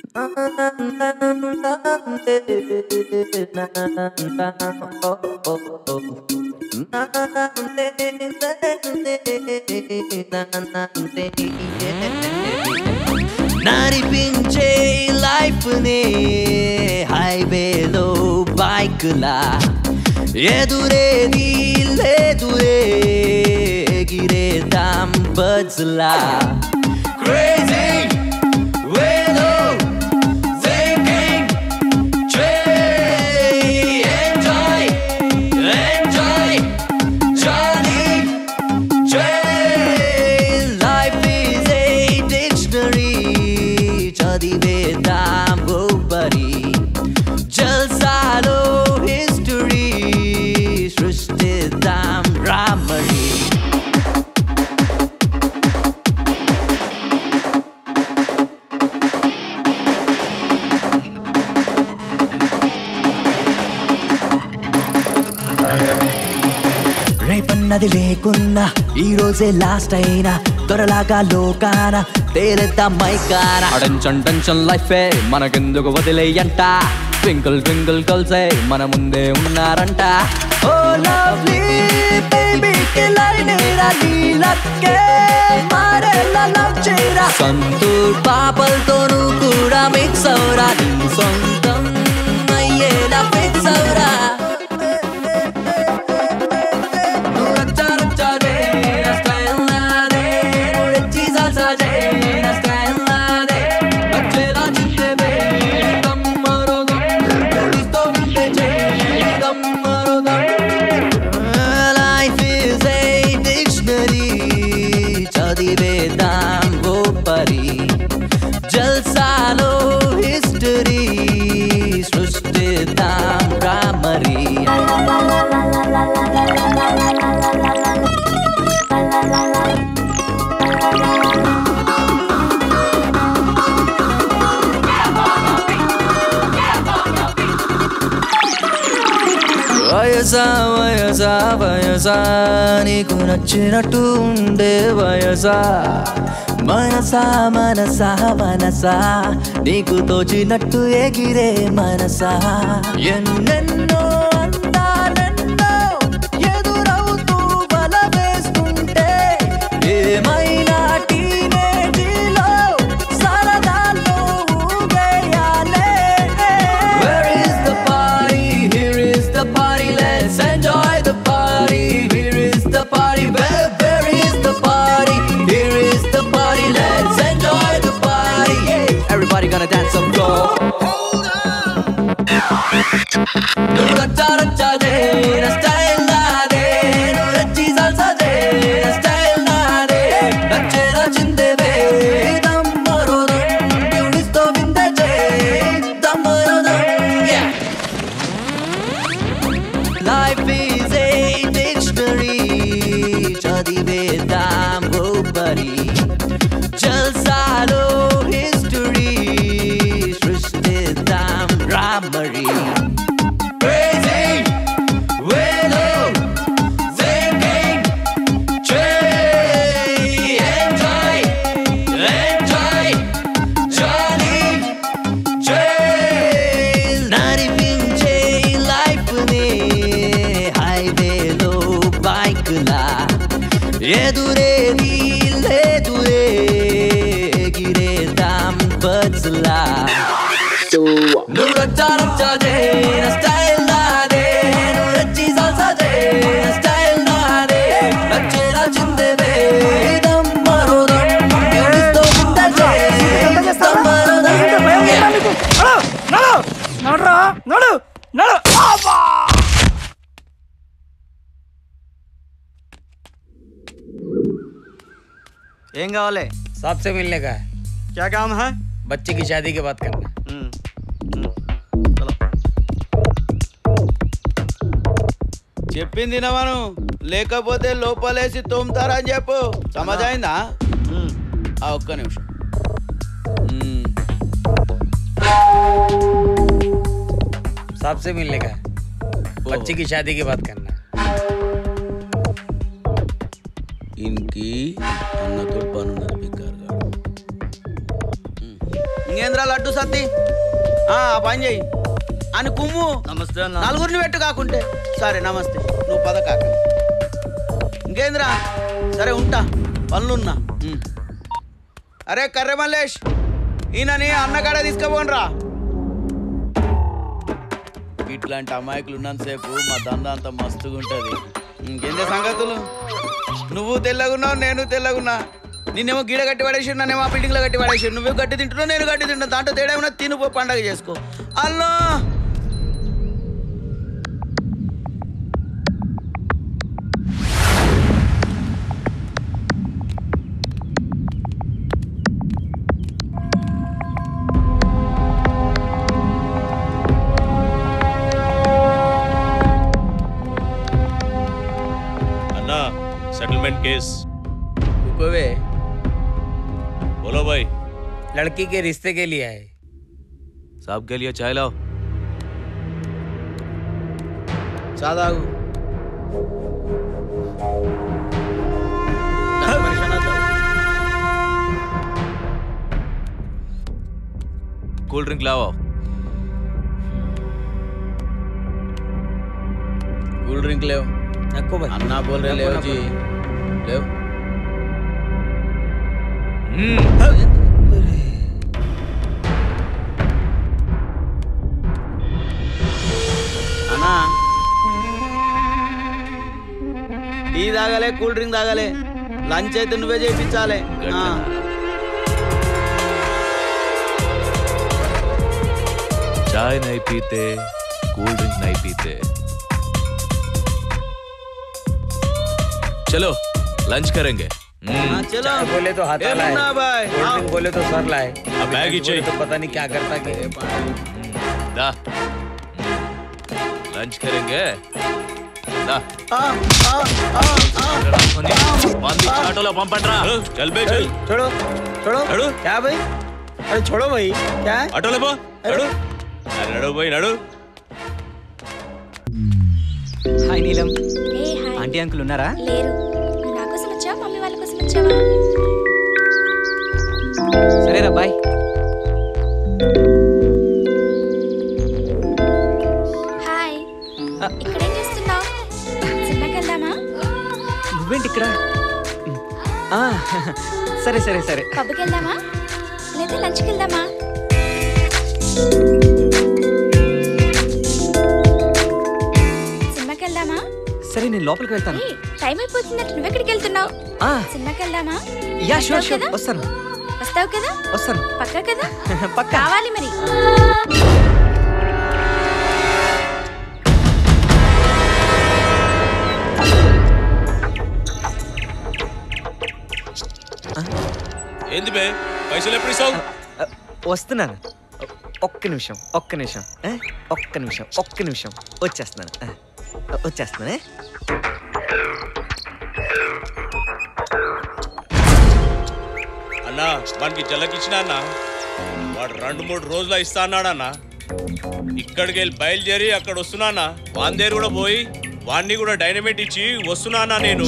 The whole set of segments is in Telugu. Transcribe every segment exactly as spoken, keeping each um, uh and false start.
నడిపించే లైఫ్ నే హైవేలో బైక్ లా ఎదురేది లేదురే ఎగిరేదాం బర్డ్స్ లా crazy without thinking try enjoy enjoy journey try life is a dictionary చదివేదాం గోపరి జల్సాలో హిస్టరీ సృష్టిద్దాం రామరి రేపన్నది లేకున్నా ఈ రోజే లాస్ట్ అయినా త్వరలాగా లోకాన తేలేద్దాం మైకాన టెన్షన్ టెన్షన్ లైఫే మనకెందుకు వదిలేయంట ట్వింకిల్ ట్వింకిల్ కలిసే మన ముందే ఉన్నారంట ఓ లవ్లీ బేబీ కే లైనేరా నీలకే మారేలా లవ్ చేయరా సంతూర్ పాపలతోనూ కూడా మిక్స్ అవురా నీ సొంతం అయ్యేలా ఫిక్స్ అవురా జల్సాలో హిస్టరీ సృష్టిద్దాం రామరి వయసా వయసా వయసా నీకు నచ్చినట్టు ఉండే వయసా మనసా మనసా మనసా నీకు తోచినట్టు ఎగిరే మనసా ఎన్నెన్నో అందాలెన్నో ఎదురవుతూ బల వేస్తుంటే ఏమైనా టీనేజీలో సరదాల్లో ఊగేయాలే Where is the party? Here is the party. Let's enjoy the party. Here is the party. Where, where is the party? Here is the party. Let's enjoy the party. Yeah. Everybody gonna dance up, go. Hold on. Do the cha cha de, na style na de, do the cheese salsa de, na style na de, nache na chinde ve, dammaro dam, beautysto vintage, dammaro dam, yeah. Life is a dictionary, chadivedam gopari. జల్సాలో హిస్టరీ సృష్టిద్దాం రామరి Crazy without thinking try enjoy enjoy journey try నడిపించే లైఫ్ నే హైవేలో బైక్ లా ఎదురేది లేదురే ఎగిరేదాం బర్డ్స్ లా నువ్వు రచ్చా రచ్చా దే నా స్టైల్ నాదే నువ్వు రచ్చి సాల్సా దే నా స్టైల్ నాదే నచ్చేలా చిందేవే దమ్మరో దమ్ బ్యూటీతో ఉంటదే దమ్మరో దమ్ నడు నడు నడు నడు అబ్బా ఏం కావాలి सबसे मिलने का है। क्या काम है बच्चे की शादी की बात करना। चलो చెప్పింది వినవను లేకపోతే లోపలేసి తోముతారని చెప్పు సమజైందా ఆ ఒక్క నిమిషం सबसे मिलने का है। बच्चे की शादी की बात करना। इनकी అన్నతో పనున్నది బిగ్గారు ఇంకేంద్రా లడ్డు సత్తి ఆ పని చెయ్యి అని కుమ్ము. నమస్తే అన్న. నలుగురిని పెట్టు కాకుంటే. సరే నమస్తే, నువ్వు పద కాక. ఇంకేంద్రా సరే ఉంటా, పనులున్నా. ఉమ్. అరే కర్రె మల్లేష్, ఈయనని అన్నగాడ తీసుకుపోండి రా. ఇట్లాంటి అమాయకులు ఉన్నంతసేపు మా దందా అంత మస్తుగా ఉంటుంది. ఇంకేందే సంగతులు? నువ్వు తెల్లగున్నావు, నేను తెల్లగున్నా. నిన్నేమో గీడ కట్టి పడేసి, నన్నేమో ఆ బిల్డింగ్లో కట్టి పడేసి. నువ్వే గట్టి తింటున్నావు, నేను గట్టి తింటున్నా. దాంట్లో తేడా ఏమన్నా తినుపో, పండగ చేసుకో. అల్లో सेटलमेंट केस। रुकोवे, बोलो भाई। लड़की के रिश्ते के लिए है। साहब के लिए चाय लाओ। चादागु కూల్ డ్రింక్ లావో। కూల్ డ్రింక్ లేవు नको भाई, अन्ना बोल रहे ले जी ले। అన్నా టీ తాగాలే, కూల్ డ్రింక్ తాగాలే, లంచ్ అయితే నువ్వే చేయించాలి। चाय नहीं पीते, कूल ड्रिंक नहीं पीते। चलो लंच करेंगे। हाँ, चलो। चाय बोले तो हाथ ए लाए, मुन्ना भाई, कोल्ड आओ। ड्रिंक बोले तो सर लाए, अब बैग ही चाहिए तो पता नहीं क्या करता के। दा लंच करेंगे दा। आ, आ, आ, आ। మంది ఆటోలో పంపండ్రా। चल बे चल। छोड़ो छोड़ो छोड़ो। क्या भाई? अरे छोड़ो भाई, क्या है? ऑटो ले बो नडू। अरे नडू भाई नडू। హాయ్ నీలం, ఏ హాయ్. ఆంటీ అంకుల్ ఉన్నారా? లేరు. నువ్వు నా కోసం వచ్చావా, మమ్మీ వాళ్ళ కోసం వచ్చావా? సరేరా బాయ్. హాయ్. ఇక్కడేం చేస్తున్నావు? సినిమాకి వెళ్దామా? నువ్వేంటి ఇక్కడ? ఆ, సరే సరే సరే. పబ్కి వెళ్దామా లేదా లంచ్కి వెళ్దామా? సినిమాకి వెళ్దామా? సరే నేను లోపలికి వెళ్తాను. ఏ, టైం అయిపోతున్నట్టు నువ్వెక్కడికి వెళ్తున్నావు? ఆ, సినిమాకి వెళ్దామా? యా షూర్ వస్తావు షూర్ కదా? వస్తాను వస్తావు కదా? వస్తాను పక్కా కదా? పక్కా. కావాలి మరి. ఏంది బే పైసలు ఎప్పుడు ఇస్తావు? ఆ, వస్తున్నాను. ఒక్క నిమిషం ఒక్క నిమిషం ఆ, ఒక్క నిమిషం ఒక్క నిమిషం వచ్చేస్తున్నాను. ఆ, వచ్చేస్తున్నానే. అన్నా వానికి జల్లకిచ్చిన అన్న వాడు రెండు మూడు రోజులు ఇస్తా అన్నాడన్న. ఇక్కడికి వెళ్ళి బయలుదేరి అక్కడ వస్తున్నా వాని దగ్గర కూడా పోయి వాడిని కూడా డైనమేట్ ఇచ్చి వస్తున్నా నేను.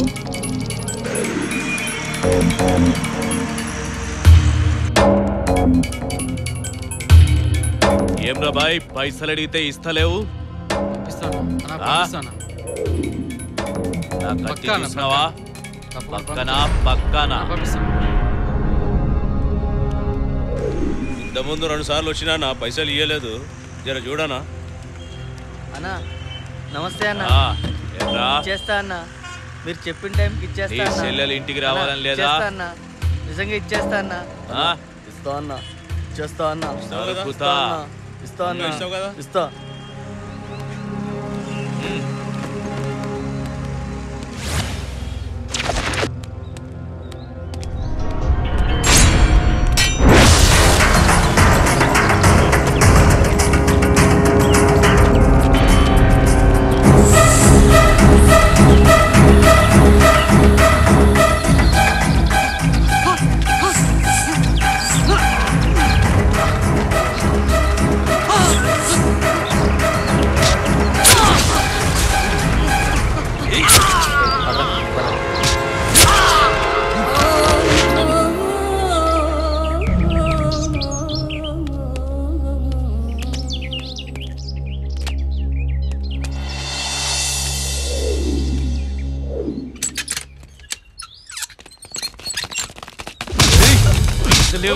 ఏం రా బాయ్, పైసలు అడిగితే ఇస్తలేవు? పక్కన పక్కన ఇంత ముందు రెండు సార్లు వచ్చినా పైసలు ఇయ్యలేదు, జర చూడనా. అన్నా నమస్తే అన్న. ఆ, ఏంరా? ఇచ్చేస్తా అన్న, మీరు చెప్పిన టైంకి నీ ఇచ్చేస్తా అన్న. చెల్లెలు ఇంటికి రావాలని అన్న, లేదా? ఇచ్చేస్తా అన్న, నిజంగా ఇచ్చేస్తా అన్న. ఆ? ఇస్తా అన్న, ఇచ్చేస్తా అన్న. దొరుకుతా. ఇస్తా అన్న, ఇస్తావు కదా? ఇస్తా.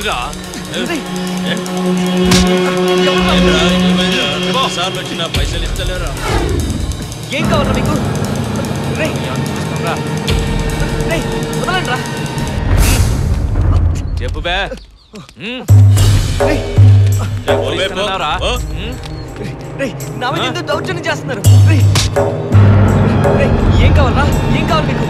ఎవరురా సార్లు వచ్చిన పైసలు ఇస్తలేరా ఏం కావాలా మీకు రేయ్ రేయ్ వదలండి రా చెప్పు బే రేయ్ పోలీసులున్నారా? ఓ? రేయ్ నా మీద ఎందుకు దౌర్జన్యం చేస్తున్నారు రేయ్ రేయ్ ఏం కావాలా ఏం కావాలి మీకు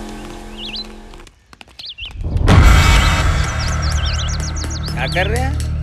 क्या कर रहे हैं